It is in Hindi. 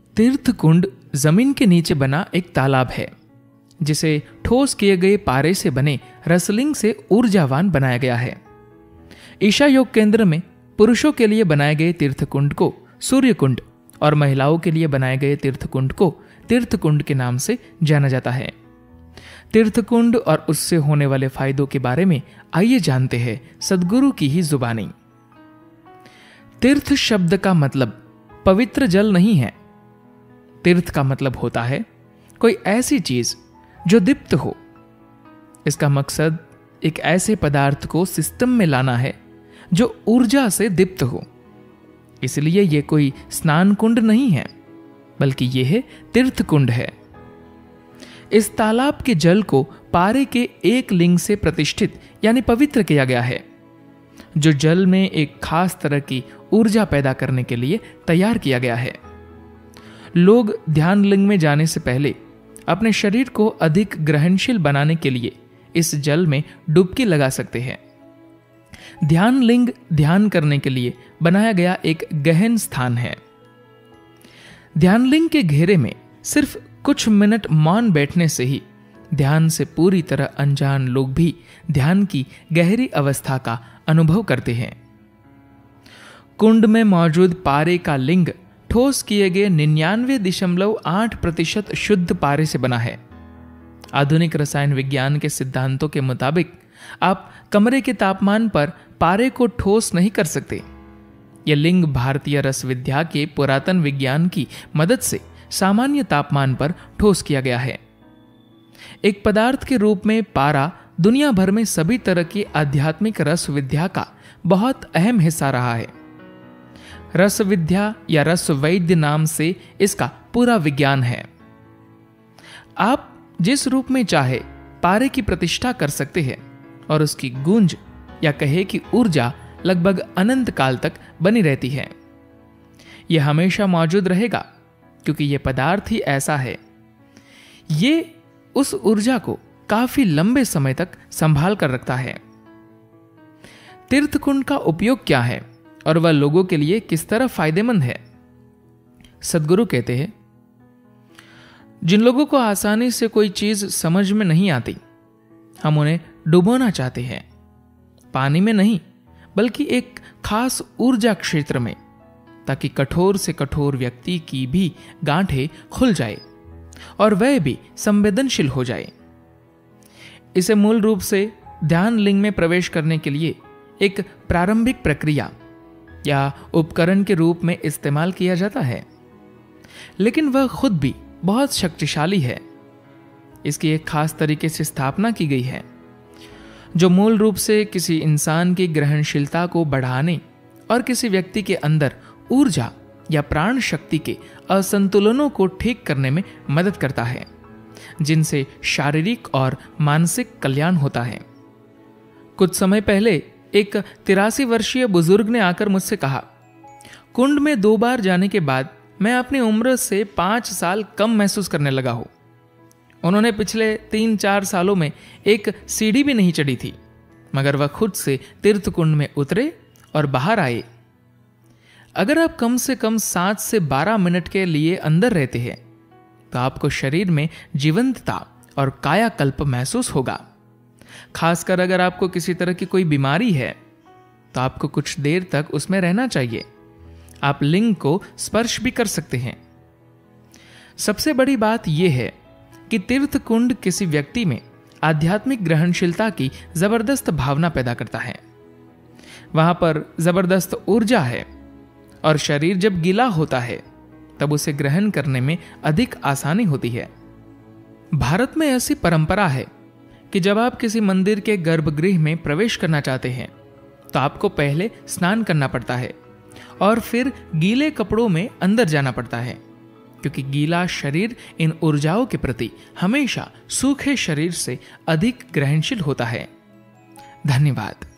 तीर्थ कुंड जमीन के नीचे बना एक तालाब है जिसे ठोस किए गए पारे से बने रसलिंग से ऊर्जावान बनाया गया है। ईशा योग केंद्र में पुरुषों के लिए बनाए गए तीर्थ कुंड को सूर्य कुंड और महिलाओं के लिए बनाए गए तीर्थ कुंड को तीर्थ कुंड के नाम से जाना जाता है। तीर्थ कुंड और उससे होने वाले फायदों के बारे में आइए जानते हैं सदगुरु की ही जुबानी। तीर्थ शब्द का मतलब पवित्र जल नहीं है। तीर्थ का मतलब होता है कोई ऐसी चीज जो दीप्त हो। इसका मकसद एक ऐसे पदार्थ को सिस्टम में लाना है जो ऊर्जा से दीप्त हो। इसलिए यह कोई स्नान कुंड नहीं है, बल्कि यह है तीर्थ कुंड है। इस तालाब के जल को पारे के एक लिंग से प्रतिष्ठित यानी पवित्र किया गया है, जो जल में एक खास तरह की ऊर्जा पैदा करने के लिए तैयार किया गया है। लोग ध्यान लिंग में जाने से पहले अपने शरीर को अधिक ग्रहणशील बनाने के लिए इस जल में डुबकी लगा सकते हैं। ध्यान लिंग ध्यान करने के लिए बनाया गया एक गहन स्थान है। ध्यान लिंग के घेरे में सिर्फ कुछ मिनट मौन बैठने से ही ध्यान से पूरी तरह अनजान लोग भी ध्यान की गहरी अवस्था का अनुभव करते हैं। कुंड में मौजूद पारे का लिंग ठोस किए गए 99.8% शुद्ध पारे से बना है। आधुनिक रसायन विज्ञान के सिद्धांतों के मुताबिक आप कमरे के तापमान पर पारे को ठोस नहीं कर सकते। यह लिंग भारतीय रस विद्या के पुरातन विज्ञान की मदद से सामान्य तापमान पर ठोस किया गया है। एक पदार्थ के रूप में पारा दुनिया भर में सभी तरह की आध्यात्मिक रस विद्या का बहुत अहम हिस्सा रहा है। रस विद्या या रस वैद्य नाम से इसका पूरा विज्ञान है। आप जिस रूप में चाहे पारे की प्रतिष्ठा कर सकते हैं और उसकी गूंज या कहे कि ऊर्जा लगभग अनंत काल तक बनी रहती है। यह हमेशा मौजूद रहेगा क्योंकि यह पदार्थ ही ऐसा है। यह उस ऊर्जा को काफी लंबे समय तक संभाल कर रखता है। तीर्थ कुंड का उपयोग क्या है और वह लोगों के लिए किस तरह फायदेमंद है? सदगुरु कहते हैं, जिन लोगों को आसानी से कोई चीज समझ में नहीं आती, हम उन्हें डुबोना चाहते हैं। पानी में नहीं, बल्कि एक खास ऊर्जा क्षेत्र में, ताकि कठोर से कठोर व्यक्ति की भी गांठें खुल जाए और वह भी संवेदनशील हो जाए। इसे मूल रूप से ध्यान लिंग में प्रवेश करने के लिए एक प्रारंभिक प्रक्रिया या उपकरण के रूप में इस्तेमाल किया जाता है, लेकिन वह खुद भी बहुत शक्तिशाली है। इसकी एक खास तरीके से स्थापना की गई है जो मूल रूप से किसी इंसान की ग्रहणशीलता को बढ़ाने और किसी व्यक्ति के अंदर ऊर्जा या प्राण शक्ति के असंतुलनों को ठीक करने में मदद करता है, जिनसे शारीरिक और मानसिक कल्याण होता है। कुछ समय पहले एक 83 वर्षीय बुजुर्ग ने आकर मुझसे कहा, कुंड में 2 बार जाने के बाद मैं अपनी उम्र से 5 साल कम महसूस करने लगा हूं। उन्होंने पिछले 3-4 सालों में एक सीढ़ी भी नहीं चढ़ी थी, मगर वह खुद से तीर्थ कुंड में उतरे और बाहर आए। अगर आप कम से कम 7 से 12 मिनट के लिए अंदर रहते हैं तो आपको शरीर में जीवंतता और कायाकल्प महसूस होगा। खासकर अगर आपको किसी तरह की कोई बीमारी है तो आपको कुछ देर तक उसमें रहना चाहिए। आप लिंग को स्पर्श भी कर सकते हैं। सबसे बड़ी बात यह है कि तीर्थ कुंड किसी व्यक्ति में आध्यात्मिक ग्रहणशीलता की जबरदस्त भावना पैदा करता है। वहां पर जबरदस्त ऊर्जा है और शरीर जब गीला होता है तब उसे ग्रहण करने में अधिक आसानी होती है। भारत में ऐसी परंपरा है कि जब आप किसी मंदिर के गर्भगृह में प्रवेश करना चाहते हैं तो आपको पहले स्नान करना पड़ता है और फिर गीले कपड़ों में अंदर जाना पड़ता है, क्योंकि गीला शरीर इन ऊर्जाओं के प्रति हमेशा सूखे शरीर से अधिक ग्रहणशील होता है। धन्यवाद।